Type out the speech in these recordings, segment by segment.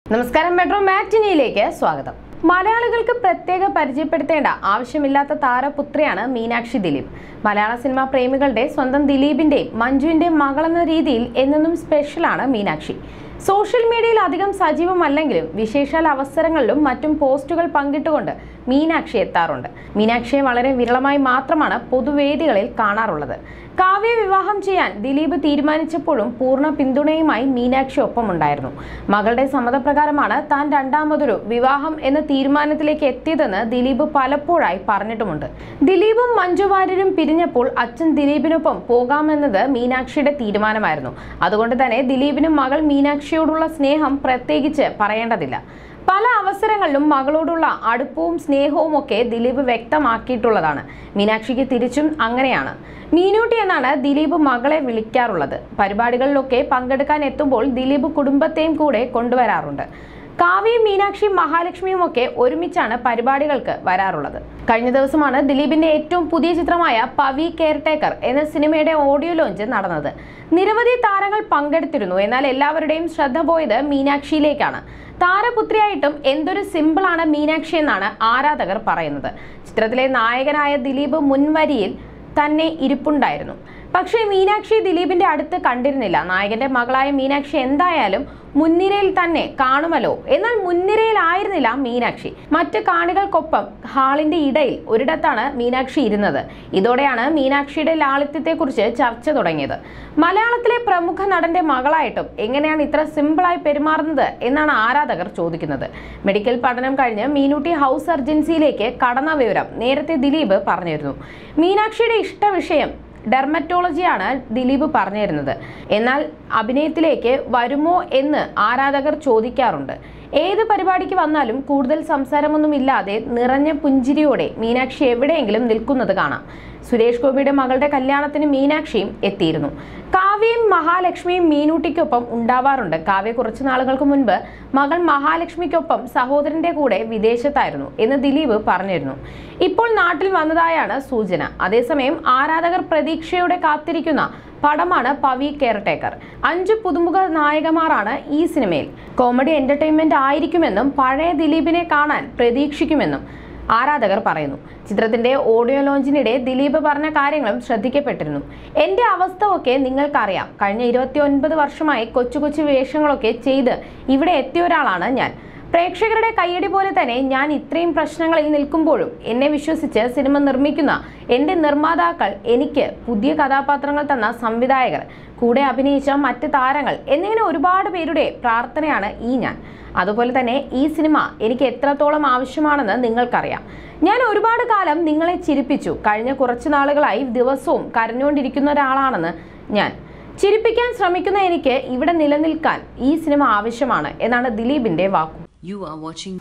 നമസ്കാരം, മെട്രോ മാറ്റിനിയിലേക്ക് സ്വാഗതം. മലയാളികൾക്ക് പ്രത്യേക പരിചയപ്പെടുത്തേണ്ട ആവശ്യമില്ലാത്ത താരപുത്രിയാണ് മീനാക്ഷി ദിലീപ്. മലയാള സിനിമാ പ്രേമികളുടെ സ്വന്തം ദിലീപിന്റെയും മഞ്ജുവിന്റെയും മകളെന്ന രീതിയിൽ എന്നും സ്പെഷ്യലാണ് മീനാക്ഷി. സോഷ്യൽ മീഡിയയിൽ അധികം സജീവമല്ലെങ്കിലും വിശേഷാൽ അവസരങ്ങളിലും മറ്റും പോസ്റ്റുകൾ പങ്കിട്ടുകൊണ്ട് മീനാക്ഷി എത്താറുണ്ട്. മീനാക്ഷിയെ വളരെ വിരളമായി മാത്രമാണ് പൊതുവേദികളിൽ കാണാറുള്ളത്. കാവ്യ വിവാഹം ചെയ്യാൻ ദിലീപ് തീരുമാനിച്ചപ്പോഴും പൂർണ്ണ പിന്തുണയുമായി മീനാക്ഷി ഒപ്പമുണ്ടായിരുന്നു. മകളുടെ സമ്മതപ്രകാരമാണ് താൻ രണ്ടാമതൊരു വിവാഹം എന്ന തീരുമാനത്തിലേക്ക് എത്തിയതെന്ന് ദിലീപ് പലപ്പോഴായി പറഞ്ഞിട്ടുമുണ്ട്. ദിലീപും മഞ്ജു വാര്യരും പിരിഞ്ഞപ്പോൾ അച്ഛൻ ദിലീപിനൊപ്പം പോകാമെന്നത് മീനാക്ഷിയുടെ തീരുമാനമായിരുന്നു. അതുകൊണ്ട് തന്നെ ദിലീപിനും മകൾ മീനാക്ഷിയോടുള്ള സ്നേഹം പ്രത്യേകിച്ച് പറയേണ്ടതില്ല. പല അവസരങ്ങളിലും മകളോടുള്ള അടുപ്പവും സ്നേഹവും ഒക്കെ ദിലീപ് വ്യക്തമാക്കിയിട്ടുള്ളതാണ്. മീനാക്ഷിക്ക് തിരിച്ചും അങ്ങനെയാണ്. മീനൂട്ടി എന്നാണ് ദിലീപ് മകളെ വിളിക്കാറുള്ളത്. പരിപാടികളിലൊക്കെ പങ്കെടുക്കാൻ എത്തുമ്പോൾ ദിലീപ് കുടുംബത്തെയും കൂടെ കൊണ്ടുവരാറുണ്ട്. കാവ്യയും മീനാക്ഷിയും മഹാലക്ഷ്മിയും ഒക്കെ ഒരുമിച്ചാണ് പരിപാടികൾക്ക് വരാറുള്ളത്. കഴിഞ്ഞ ദിവസമാണ് ദിലീപിന്റെ ഏറ്റവും പുതിയ ചിത്രമായ പവി കെയർടേക്കർ എന്ന സിനിമയുടെ ഓഡിയോ ലോഞ്ച് നടന്നത്. നിരവധി താരങ്ങൾ പങ്കെടുത്തിരുന്നു. എന്നാൽ എല്ലാവരുടെയും ശ്രദ്ധ പോയത് മീനാക്ഷിയിലേക്കാണ്. താരപുത്രിയായിട്ടും എന്തൊരു സിമ്പിളാണ് മീനാക്ഷി എന്നാണ് ആരാധകർ പറയുന്നത്. ചിത്രത്തിലെ നായകനായ ദിലീപ് മുൻവരിയിൽ തന്നെ ഇരിപ്പുണ്ടായിരുന്നു. പക്ഷേ മീനാക്ഷി ദിലീപിന്റെ അടുത്ത് കണ്ടിരുന്നില്ല. നായകന്റെ മകളായ മീനാക്ഷി എന്തായാലും മുൻനിരയിൽ തന്നെ കാണുമല്ലോ. എന്നാൽ മുൻനിരയിലായിരുന്നില്ല മീനാക്ഷി. മറ്റ് കാണികൾക്കൊപ്പം ഹാളിന്റെ ഇടയിൽ ഒരിടത്താണ് മീനാക്ഷി ഇരുന്നത്. ഇതോടെയാണ് മീനാക്ഷിയുടെ ലാളിത്യത്തെക്കുറിച്ച് ചർച്ച തുടങ്ങിയത്. മലയാളത്തിലെ പ്രമുഖ നടന്റെ മകളായിട്ടും എങ്ങനെയാണ് ഇത്ര സിമ്പിളായി പെരുമാറുന്നത് എന്നാണ് ആരാധകർ ചോദിക്കുന്നത്. മെഡിക്കൽ പഠനം കഴിഞ്ഞ് മീനൂട്ടി ഹൗസ് സർജൻസിയിലേക്ക് കടന്ന വിവരം നേരത്തെ ദിലീപ് പറഞ്ഞിരുന്നു. മീനാക്ഷിയുടെ ഇഷ്ട വിഷയം ഡെർമറ്റോളജിയാണ് ദിലീപ് പറഞ്ഞിരുന്നത്. എന്നാൽ അഭിനയത്തിലേക്ക് വരുമോ എന്ന് ആരാധകർ ചോദിക്കാറുണ്ട്. ഏത് പരിപാടിക്ക് വന്നാലും കൂടുതൽ സംസാരമൊന്നുമില്ലാതെ നിറഞ്ഞ പുഞ്ചിരിയോടെ മീനാക്ഷി എവിടെയെങ്കിലും നിൽക്കുന്നത് കാണാം. സുരേഷ് ഗോപിയുടെ മകളുടെ കല്യാണത്തിന് മീനാക്ഷിയും എത്തിയിരുന്നു. കാവ്യയും മഹാലക്ഷ്മിയും മീനൂട്ടിക്കൊപ്പം ഉണ്ടാവാറുണ്ട്. കാവ്യ കുറച്ചു നാളുകൾക്ക് മുൻപ് മകൾ മഹാലക്ഷ്മിക്കൊപ്പം സഹോദരന്റെ കൂടെ വിദേശത്തായിരുന്നു എന്ന് ദിലീപ് പറഞ്ഞിരുന്നു. ഇപ്പോൾ നാട്ടിൽ വന്നതായാണ് സൂചന. അതേസമയം ആരാധകർ പ്രതീക്ഷയോടെ കാത്തിരിക്കുന്ന പടമാണ് പവി കെയർടേക്കർ. 5 പുതുമുഖ നായകന്മാരാണ് ഈ സിനിമയിൽ. കോമഡി എന്റർടൈൻമെന്റ് ആയിരിക്കുമെന്നും പഴയ ദിലീപിനെ കാണാൻ പ്രതീക്ഷിക്കുമെന്നും ആരാധകർ പറയുന്നു. ചിത്രത്തിന്റെ ഓഡിയോ ലോഞ്ചിനിടെ ദിലീപ് പറഞ്ഞ കാര്യങ്ങളും ശ്രദ്ധിക്കപ്പെട്ടിരുന്നു. എന്റെ അവസ്ഥ ഒക്കെ നിങ്ങൾക്കറിയാം. കഴിഞ്ഞ 29 വർഷമായി കൊച്ചു കൊച്ചു വേഷങ്ങളൊക്കെ ചെയ്ത് ഇവിടെ എത്തിയ ഒരാളാണ് ഞാൻ. പ്രേക്ഷകരുടെ കയ്യടി പോലെ തന്നെ ഞാൻ ഇത്രയും പ്രശ്നങ്ങളിൽ നിൽക്കുമ്പോഴും എന്നെ വിശ്വസിച്ച് സിനിമ നിർമ്മിക്കുന്ന എൻ്റെ നിർമ്മാതാക്കൾ, എനിക്ക് പുതിയ കഥാപാത്രങ്ങൾ തന്ന സംവിധായകർ, കൂടെ അഭിനയിച്ച മറ്റ് താരങ്ങൾ എന്നിങ്ങനെ ഒരുപാട് പേരുടെ പ്രാർത്ഥനയാണ് ഈ ഞാൻ. അതുപോലെ തന്നെ ഈ സിനിമ എനിക്ക് എത്രത്തോളം ആവശ്യമാണെന്ന് നിങ്ങൾക്കറിയാം. ഞാൻ ഒരുപാട് കാലം നിങ്ങളെ ചിരിപ്പിച്ചു. കഴിഞ്ഞ കുറച്ച് നാളുകളായി ദിവസവും കരഞ്ഞുകൊണ്ടിരിക്കുന്ന ഒരാളാണെന്ന് ഞാൻ. ചിരിപ്പിക്കാൻ ശ്രമിക്കുന്ന എനിക്ക് ഇവിടെ നിലനിൽക്കാൻ ഈ സിനിമ ആവശ്യമാണ് എന്നാണ് ദിലീപിന്റെ വാക്കു. You're watching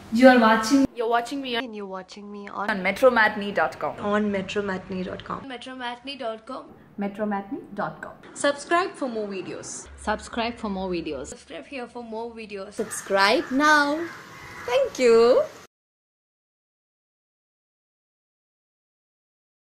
me on metromatney.com. on metromatney.com. metromatney.com. Subscribe for more videos. Subscribe for more videos. Subscribe here for more videos. Subscribe now. Thank you.